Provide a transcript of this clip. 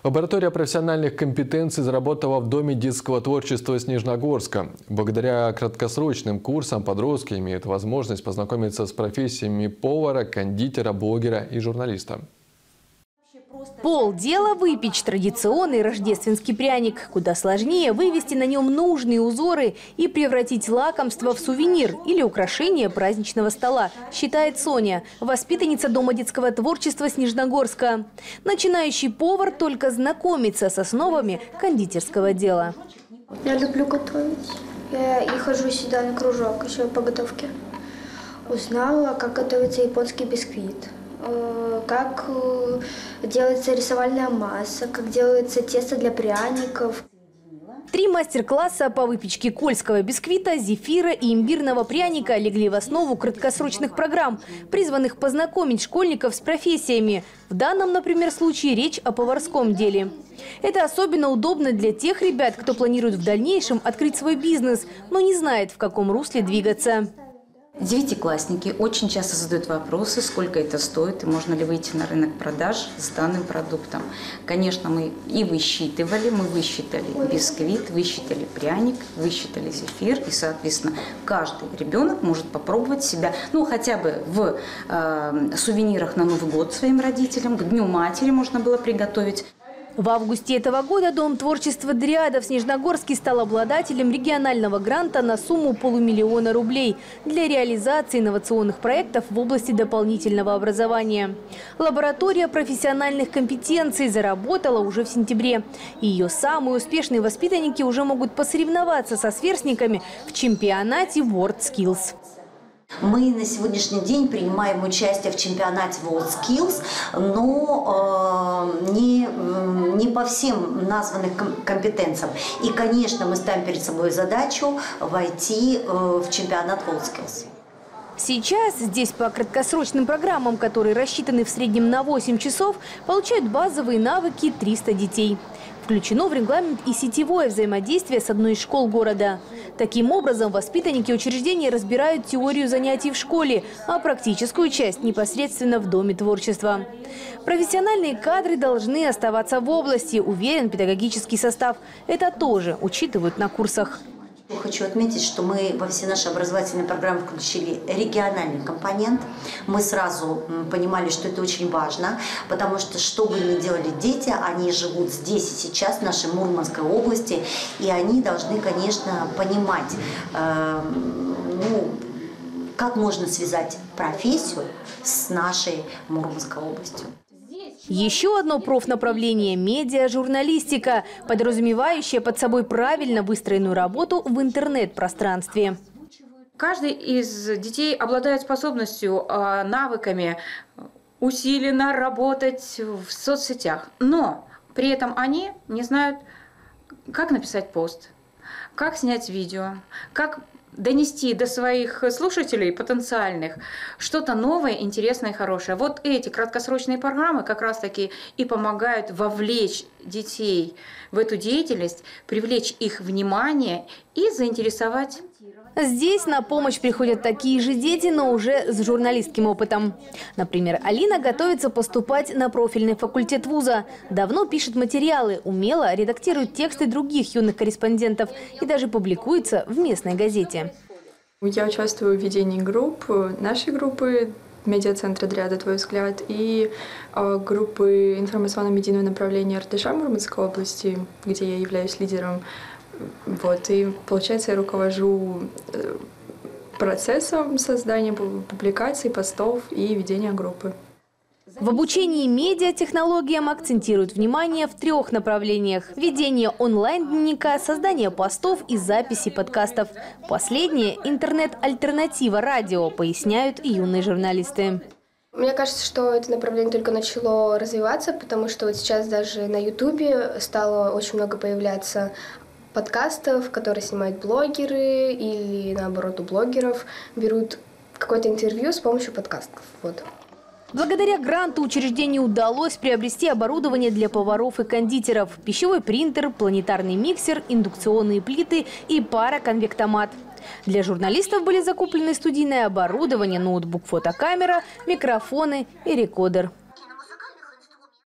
Лаборатория профессиональных компетенций заработала в Доме детского творчества Снежногорска. Благодаря краткосрочным курсам подростки имеют возможность познакомиться с профессиями повара, кондитера, блогера и журналиста. Полдела выпечь традиционный рождественский пряник. Куда сложнее вывести на нем нужные узоры и превратить лакомство в сувенир или украшение праздничного стола, считает Соня, воспитанница Дома детского творчества Снежногорска. Начинающий повар только знакомится с основами кондитерского дела. Я люблю готовить. Я и хожу сюда на кружок еще по готовке. Узнала, как готовится японский бисквит. Как делается рисовальная масса, как делается тесто для пряников. 3 мастер-класса по выпечке кольского бисквита, зефира и имбирного пряника легли в основу краткосрочных программ, призванных познакомить школьников с профессиями. В данном, например, случае речь о поварском деле. Это особенно удобно для тех ребят, кто планирует в дальнейшем открыть свой бизнес, но не знает, в каком русле двигаться. Девятиклассники очень часто задают вопросы, сколько это стоит и можно ли выйти на рынок продаж с данным продуктом. Конечно, мы высчитали бисквит, высчитали пряник, высчитали зефир. И, соответственно, каждый ребенок может попробовать себя, хотя бы в сувенирах на Новый год своим родителям, к Дню матери можно было приготовить. В августе этого года Дом творчества «Дриада» в Снежногорске стал обладателем регионального гранта на сумму $500 000 рублей для реализации инновационных проектов в области дополнительного образования. Лаборатория профессиональных компетенций заработала уже в сентябре. И ее самые успешные воспитанники уже могут посоревноваться со сверстниками в чемпионате WorldSkills. Мы на сегодняшний день принимаем участие в чемпионате WorldSkills, но не по всем названным компетенциям. И, конечно, мы ставим перед собой задачу войти в чемпионат WorldSkills. Сейчас здесь по краткосрочным программам, которые рассчитаны в среднем на 8 часов, получают базовые навыки 300 детей. Включено в регламент и сетевое взаимодействие с одной из школ города. Таким образом, воспитанники учреждения разбирают теорию занятий в школе, а практическую часть непосредственно в Доме творчества. Профессиональные кадры должны оставаться в области, уверен педагогический состав. Это тоже учитывают на курсах. Хочу отметить, что мы во все наши образовательные программы включили региональный компонент. Мы сразу понимали, что это очень важно, потому что бы ни делали дети, они живут здесь и сейчас, в нашей Мурманской области, и они должны, конечно, понимать, как можно связать профессию с нашей Мурманской областью. Еще одно профнаправление – медиа-журналистика, подразумевающее под собой правильно выстроенную работу в интернет-пространстве. Каждый из детей обладает способностью, навыками усиленно работать в соцсетях, но при этом они не знают, как написать пост, как снять видео, как донести до своих слушателей потенциальных что-то новое, интересное и хорошее. Вот эти краткосрочные программы как раз-таки и помогают вовлечь детей в эту деятельность, привлечь их внимание и заинтересовать. Здесь на помощь приходят такие же дети, но уже с журналистским опытом. Например, Алина готовится поступать на профильный факультет вуза. Давно пишет материалы, умело редактирует тексты других юных корреспондентов и даже публикуется в местной газете. Я участвую в ведении групп, нашей группы медиацентра «Дриада. Твой взгляд» и группы информационно-медийного направления РТШ Мурманской области, где я являюсь лидером. И получается, я руковожу процессом создания публикаций, постов и ведения группы. В обучении медиатехнологиям акцентируют внимание в 3 направлениях – ведение онлайн-дневника, создание постов и записи подкастов. Последнее – интернет-альтернатива радио, поясняют юные журналисты. Мне кажется, что это направление только начало развиваться, потому что вот сейчас даже на Ютубе стало очень много появляться подкастов, которые снимают блогеры или, наоборот, у блогеров берут какое-то интервью с помощью подкастов. Благодаря гранту учреждению удалось приобрести оборудование для поваров и кондитеров – пищевой принтер, планетарный миксер, индукционные плиты и пароконвектомат. Для журналистов были закуплены студийное оборудование, ноутбук, фотокамера, микрофоны и рекордер.